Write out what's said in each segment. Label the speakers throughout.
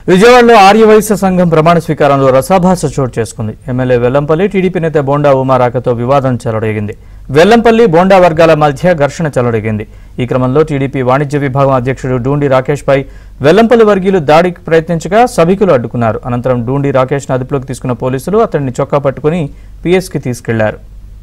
Speaker 1: విజయవాడలో ఆర్యవైశ్య సంఘం ప్రమాణ స్వీకారంలో రసాభాస చోటు చేసుకుంది. ఎమ్మెల్యే వెల్లంపల్లి టీడీపీ నేత బోండా ఉమా రాకతో వివాదం చెలరేగింది. వెల్లంపల్లి బోండా వర్గాల మధ్య ఘర్షణ చెలరేగింది. ఈ క్రమంలో టీడీపీ వాణిజ్య విభాగం అధ్యక్షుడు డూండి రాకేష్ పై వెల్లంపల్లి వర్గీయులు దాడికి ప్రయత్నించగా సభికులు అడ్డుకున్నారు. అనంతరం డూండి రాకేష్ ను అదుపులోకి తీసుకున్న పోలీసులు అతడిని చొక్కా పట్టుకుని పీఎస్కి తీసుకెళ్లారు.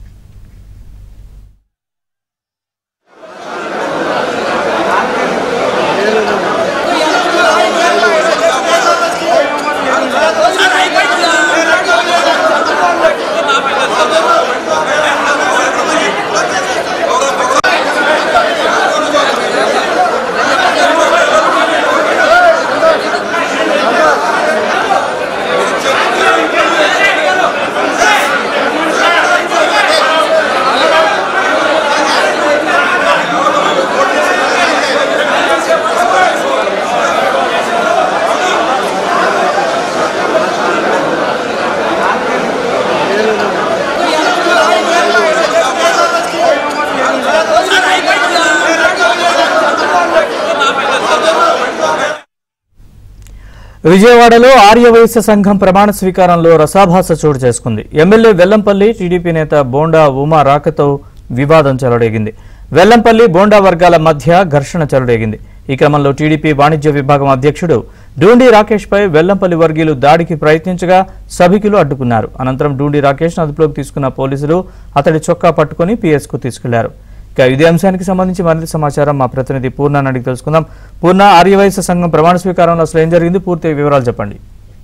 Speaker 1: విజయవాడలో ఆర్యవైశ్య సంఘం ప్రమాణ స్వీకారంలో రసాభాస చోటు చేసుకుంది. ఎమ్మెల్యే వెల్లంపల్లి టీడీపీ నేత బోండా ఉమా రాకతో వివాదం చెలరేగింది. వెల్లంపల్లి బోండా వర్గాల మధ్య ఘర్షణ చెలరేగింది. ఈ క్రమంలో టీడీపీ వాణిజ్య విభాగం అధ్యక్షుడు డూండి రాకేష్ పై వెల్లంపల్లి వర్గీయులు దాడికి ప్రయత్నించగా సభికులు అడ్డుకున్నారు. అనంతరం డూండి రాకేష్ ను అదుపులోకి తీసుకున్న పోలీసులు అతడి చొక్కా పట్టుకుని పీఎస్కు తీసుకెళ్లారు. ఇదే అంశానికి సంబంధించి మరింత సమాచారం మా ప్రతినిధి పూర్ణ అడిగి తెలుసుకుందాం. పూర్ణ, ఆర్యవైశ్య సంఘం ప్రమాణ స్వీకారంలో అసలు ఏం జరిగింది, పూర్తి వివరాలు చెప్పండి.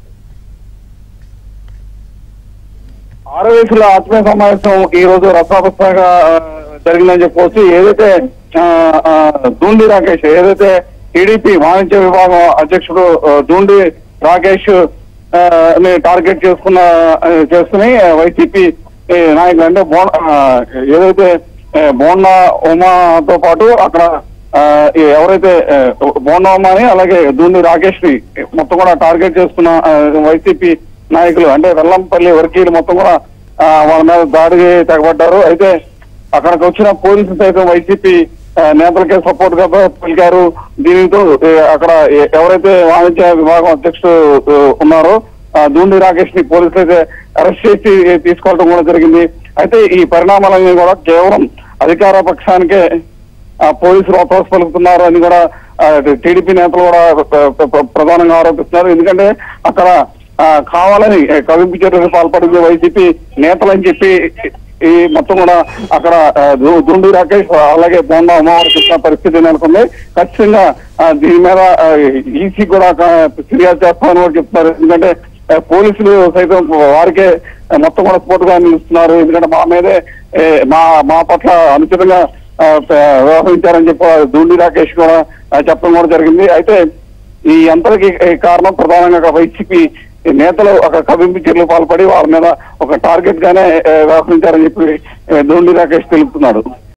Speaker 2: ఆర్యవైశ్యుల ఆత్మీయ సమావేశం ఈ రోజు రసాభసగా జరిగిందని చెప్పవచ్చు. ఏదైతే డూండి రాకేష్ ఏదైతే టీడీపీ వాణిజ్య విభాగం అధ్యక్షుడు డూండి రాకేష్ ని టార్గెట్ చేసుకుని వైసీపీ నాయకులు అంటే ఏదైతే బోండా ఉమాతో పాటు అక్కడ ఎవరైతే బోండా ఉమాని అలాగే డూండి రాకేష్ ని మొత్తం కూడా టార్గెట్ చేసుకున్న వైసీపీ నాయకులు అంటే వెల్లంపల్లి వర్గీయులు మొత్తం కూడా వాళ్ళ మీద దాడికి తెగబడ్డారు. అయితే అక్కడికి వచ్చిన పోలీసులు సైతం వైసీపీ నేతలకే సపోర్ట్ గా పలికారు. దీనితో అక్కడ ఎవరైతే వాణిజ్య విభాగం అధ్యక్షుడు ఉన్నారో డూండి రాకేష్ ని పోలీసులు అయితే అరెస్ట్ చేసి తీసుకోవడం కూడా జరిగింది. అయితే ఈ పరిణామాలన్నీ కూడా కేవలం అధికార పక్షానికే పోలీసులు ఒత్తాసు పలుకుతున్నారు అని కూడా టీడీపీ నేతలు కూడా ప్రధానంగా ఆరోపిస్తున్నారు. ఎందుకంటే అక్కడ కావాలని కవింపు చర్యలకు పాల్పడింది వైసీపీ నేతలని చెప్పి ఈ మొత్తం కూడా అక్కడ డూండి రాకేష్ అలాగే బోండా ఉమావారికి ఇచ్చిన పరిస్థితి నెలకొంది. ఖచ్చితంగా దీని మీద ఈసీ కూడా ఫిర్యాదు చేస్తామని కూడా చెప్తున్నారు. ఎందుకంటే పోలీసులు సైతం వారికే మొత్తం కూడా సపోర్ట్ గా నిలుస్తున్నారు. ఎందుకంటే మా మీదే మా పట్ల అనుచితంగా వ్యవహరించారని చెప్పి డూండి రాకేష్ కూడా చెప్పడం కూడా జరిగింది. అయితే ఈ అంతటికి కారణం ప్రధానంగా వైసీపీ నేతలు ఒక కవింపు చర్యలు పాల్పడి వాళ్ళ మీద ఒక టార్గెట్ గానే వ్యవహరించారని చెప్పి డూండి రాకేష్ తెలుపుతున్నాడు.